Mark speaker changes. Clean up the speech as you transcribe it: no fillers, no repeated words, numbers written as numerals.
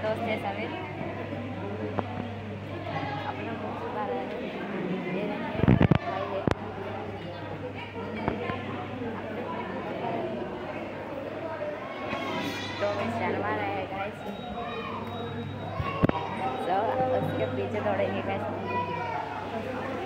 Speaker 1: दोस्त है समीर, अपना मुँह छुपा रहा है। ये देखिए भाई है, तो मैं शर्मा रहे हैं गाइस, तो उसके पीछे दौड़ेंगे गाइस।